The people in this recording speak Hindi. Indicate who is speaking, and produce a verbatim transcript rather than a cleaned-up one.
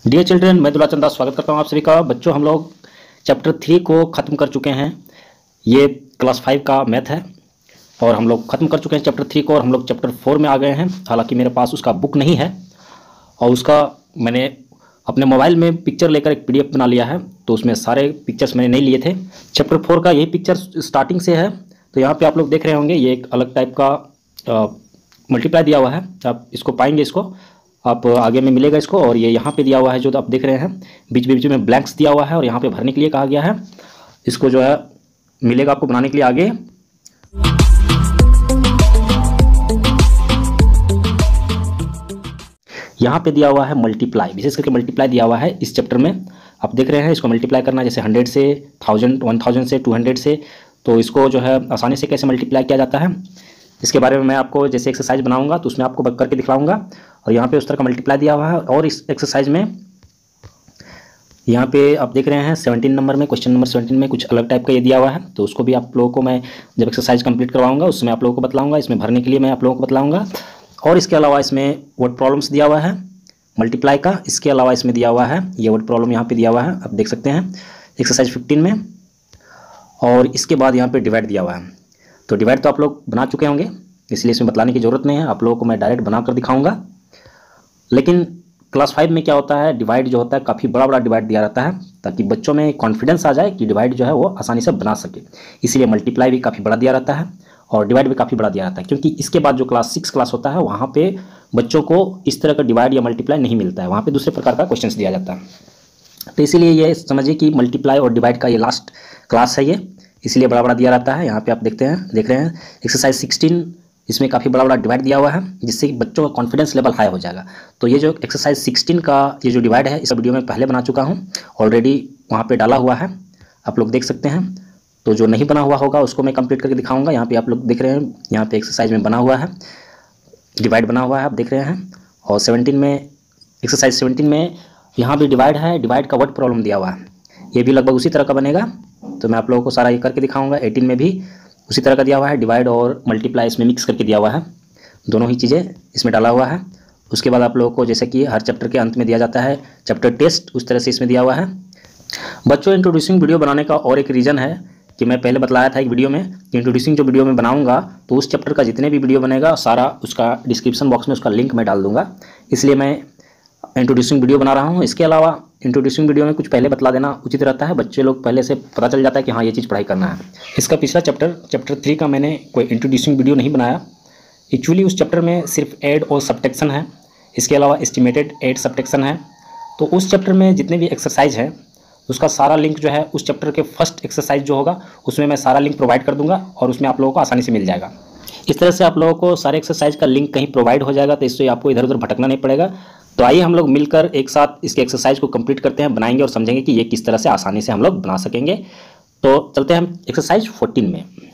Speaker 1: डियर चिल्ड्रन, मैं दुलाचंद दास स्वागत करता हूँ आप सभी का। बच्चों, हम लोग चैप्टर थ्री को ख़त्म कर चुके हैं। ये क्लास फाइव का मैथ है और हम लोग ख़त्म कर चुके हैं चैप्टर थ्री को और हम लोग चैप्टर फोर में आ गए हैं। हालांकि मेरे पास उसका बुक नहीं है और उसका मैंने अपने मोबाइल में पिक्चर लेकर एक पीडीएफ बना लिया है, तो उसमें सारे पिक्चर्स मैंने नहीं लिए थे। चैप्टर फोर का यही पिक्चर स्टार्टिंग से है। तो यहाँ पर आप लोग देख रहे होंगे, ये एक अलग टाइप का मल्टीप्लाई दिया हुआ है। आप इसको पाएंगे, इसको आप आगे में मिलेगा इसको। और ये यहाँ पे दिया हुआ है जो आप देख रहे हैं, बीच बीच में ब्लैंक्स दिया हुआ है और यहाँ पे भरने के लिए कहा गया है। इसको जो है मिलेगा आपको बनाने के लिए आगे। यहाँ पे दिया हुआ है मल्टीप्लाई, विशेष करके मल्टीप्लाई दिया हुआ है इस चैप्टर में। आप देख रहे हैं, इसको मल्टीप्लाई करना जैसे हंड्रेड से थाउजेंड, वन थाउजेंड से टू हंड्रेड से, तो इसको जो है आसानी से कैसे मल्टीप्लाई किया जाता है इसके बारे में मैं आपको जैसे एक्सरसाइज बनाऊंगा तो उसमें आपको करके दिखलाऊंगा। और यहाँ पे उस तरह का मल्टीप्लाई दिया हुआ है। और इस एक्सरसाइज में यहाँ पे आप देख रहे हैं सेवनटीन नंबर में, क्वेश्चन नंबर सेवनटीन में कुछ अलग टाइप का ये दिया हुआ है। तो उसको भी आप लोगों को मैं जब एक्सरसाइज कंप्लीट करवाऊंगा उसमें आप लोगों को बतलाऊंगा। इसमें भरने के लिए मैं आप लोगों को बतलाऊंगा। और इसके अलावा इसमें वर्ड प्रॉब्लम्स दिया हुआ है मल्टीप्लाई का। इसके अलावा इसमें दिया हुआ है ये वर्ड प्रॉब्लम यहाँ पर दिया हुआ है, आप देख सकते हैं एक्सरसाइज फिफ्टीन में। और इसके बाद यहाँ पर डिवाइड दिया हुआ है। तो डिवाइड तो आप लोग बना चुके होंगे, इसलिए इसमें बतलाने की ज़रूरत नहीं है। आप लोगों को मैं डायरेक्ट बनाकर दिखाऊंगा। लेकिन क्लास फाइव में क्या होता है, डिवाइड जो होता है काफ़ी बड़ा बड़ा डिवाइड दिया रहता है, ताकि बच्चों में कॉन्फिडेंस आ जाए कि डिवाइड जो है वो आसानी से बना सके। इसलिए मल्टीप्लाई भी काफ़ी बड़ा दिया रहता है और डिवाइड भी काफ़ी बड़ा दिया रहता है, क्योंकि इसके बाद जो क्लास सिक्स क्लास होता है वहाँ पे बच्चों को इस तरह का डिवाइड या मल्टीप्लाई नहीं मिलता है। वहाँ पर दूसरे प्रकार का क्वेश्चन दिया जाता है। तो इसीलिए ये समझिए कि मल्टीप्लाई और डिवाइड का ये लास्ट क्लास है ये, इसलिए बड़ा बड़ा दिया रहता है। यहाँ पर आप देखते हैं देख रहे हैं एक्सरसाइज सिक्सटीन, इसमें काफ़ी बड़ा बड़ा डिवाइड दिया हुआ है, जिससे कि बच्चों का कॉन्फिडेंस लेवल हाई हो जाएगा। तो ये जो एक्सरसाइज सिक्सटीन का ये जो डिवाइड है, इस वीडियो में पहले बना चुका हूँ, ऑलरेडी वहाँ पे डाला हुआ है, आप लोग देख सकते हैं। तो जो नहीं बना हुआ होगा उसको मैं कंप्लीट करके दिखाऊंगा। यहाँ पे आप लोग देख रहे हैं, यहाँ पे एक्सरसाइज में बना हुआ है, डिवाइड बना हुआ है, आप देख रहे हैं। और सेवनटीन में, एक्सरसाइज सेवनटीन में यहाँ भी डिवाइड है, डिवाइड का वर्ड प्रॉब्लम दिया हुआ है, ये भी लगभग उसी तरह का बनेगा। तो मैं आप लोगों को सारा ये करके दिखाऊँगा। एटीन में भी उसी तरह का दिया हुआ है, डिवाइड और मल्टीप्लाई इसमें मिक्स करके दिया हुआ है, दोनों ही चीज़ें इसमें डाला हुआ है। उसके बाद आप लोगों को जैसे कि हर चैप्टर के अंत में दिया जाता है चैप्टर टेस्ट, उस तरह से इसमें दिया हुआ है। बच्चों, इंट्रोड्यूसिंग वीडियो बनाने का और एक रीज़न है कि मैं पहले बतलाया था एक वीडियो में कि इंट्रोड्यूसिंग जो वीडियो में बनाऊंगा तो उस चैप्टर का जितने भी वीडियो बनेगा सारा उसका डिस्क्रिप्शन बॉक्स में उसका लिंक मैं डाल दूँगा, इसलिए मैं इंट्रोड्यूसिंग वीडियो बना रहा हूँ। इसके अलावा इंट्रोड्यूसिंग वीडियो में कुछ पहले बतला देना उचित रहता है, बच्चे लोग पहले से पता चल जाता है कि हाँ ये चीज़ पढ़ाई करना है। इसका पिछला चैप्टर चैप्टर थ्री का मैंने कोई इंट्रोड्यूसिंग वीडियो नहीं बनाया। एक्चुअली उस चैप्टर में सिर्फ ऐड और सब्ट्रैक्शन है, इसके अलावा एस्टिमेटेड ऐड सब्ट्रैक्शन है। तो उस चैप्टर में जितने भी एक्सरसाइज है उसका सारा लिंक जो है उस चैप्टर के फर्स्ट एक्सरसाइज जो होगा उसमें मैं सारा लिंक प्रोवाइड कर दूँगा और उसमें आप लोगों को आसानी से मिल जाएगा। इस तरह से आप लोगों को सारे एक्सरसाइज का लिंक कहीं प्रोवाइड हो जाएगा, तो इससे आपको इधर उधर भटकना नहीं पड़ेगा। तो आइए हम लोग मिलकर एक साथ इसके एक्सरसाइज को कंप्लीट करते हैं, बनाएंगे और समझेंगे कि ये किस तरह से आसानी से हम लोग बना सकेंगे। तो चलते हैं हम एक्सरसाइज फोर्टीन में।